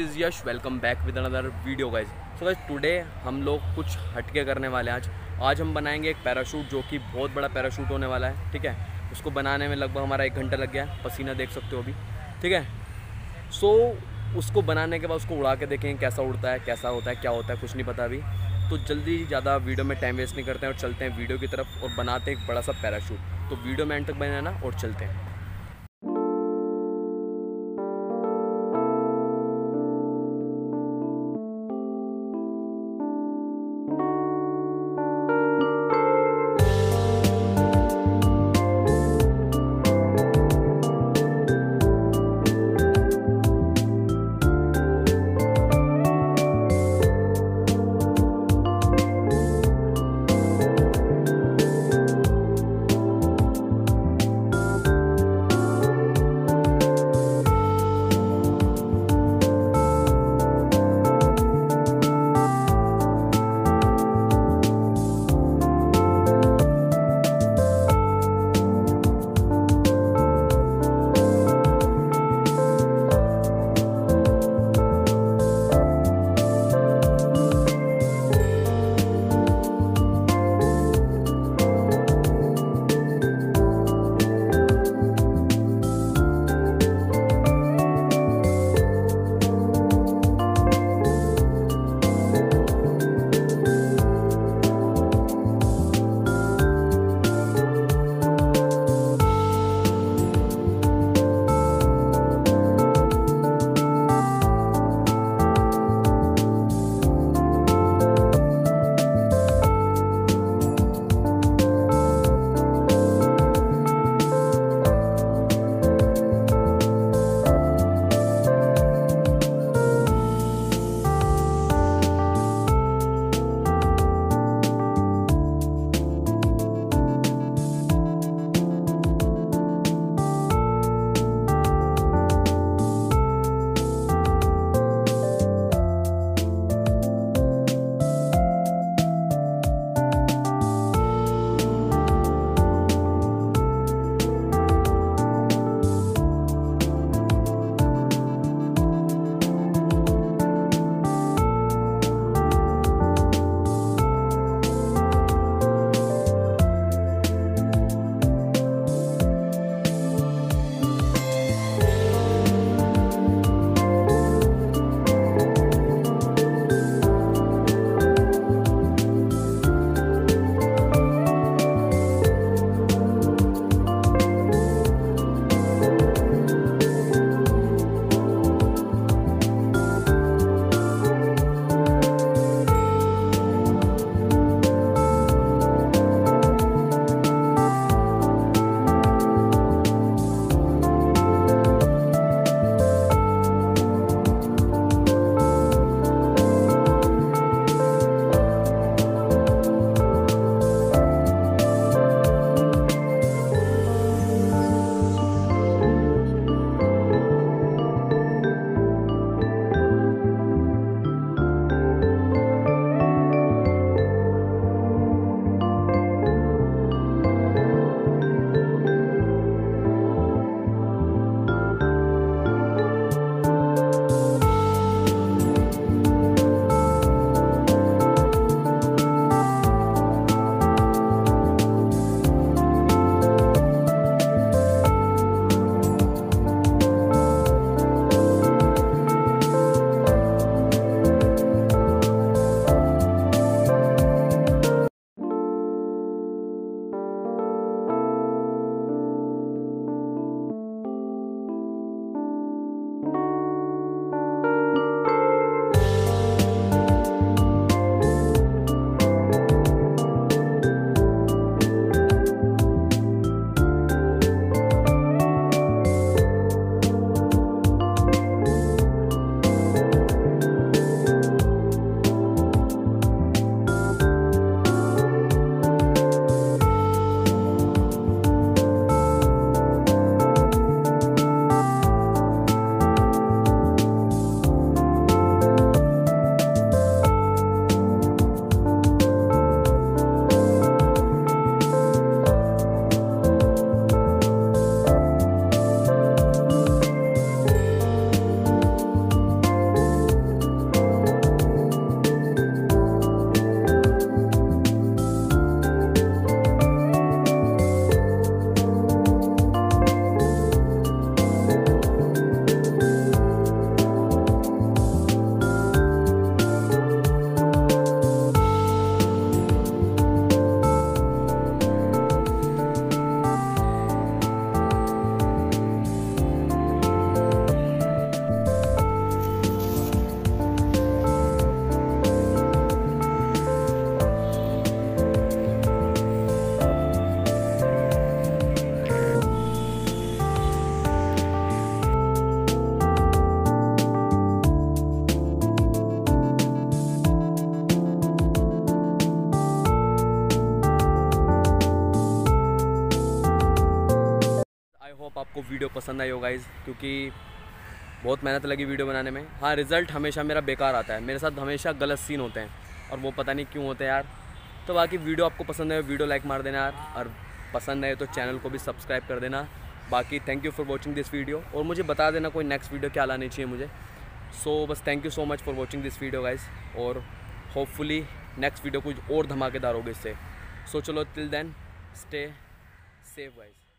Is Yash, welcome back with another video guys. So guys today हम लोग कुछ हटके करने वाले हैं। आज हम बनाएंगे एक पैराशूट जो कि बहुत बड़ा पैराशूट होने वाला है। ठीक है, उसको बनाने में लगभग हमारा 1 घंटा लग गया है, पसीना देख सकते हो अभी। ठीक है, सो उसको बनाने के बाद उसको उड़ा के देखेंगे कैसा उड़ता है, कैसा होता है, क्या होता है, कुछ नहीं पता अभी। तो जल्दी ज़्यादा वीडियो में टाइम वेस्ट नहीं करते हैं और चलते हैं वीडियो की तरफ और बनाते हैं एक बड़ा सा पैराशूट। तो वीडियो में एंड तक बने रहना और चलते हैं। होप आपको वीडियो पसंद आई हो गाइज़, क्योंकि बहुत मेहनत लगी वीडियो बनाने में। हाँ, रिज़ल्ट हमेशा मेरा बेकार आता है, मेरे साथ हमेशा गलत सीन होते हैं और वो पता नहीं क्यों होते हैं यार। तो बाकी वीडियो आपको पसंद है वीडियो लाइक मार देना यार, और पसंद है तो चैनल को भी सब्सक्राइब कर देना। बाकी thank you for watching this video, और मुझे बता देना कोई नेक्स्ट वीडियो क्या लानी चाहिए मुझे। सो बस thank you so much for watching this video guys, और होपफुली नेक्स्ट वीडियो कुछ और धमाकेदार होगी इससे। सो चलो, till then stay safe guys.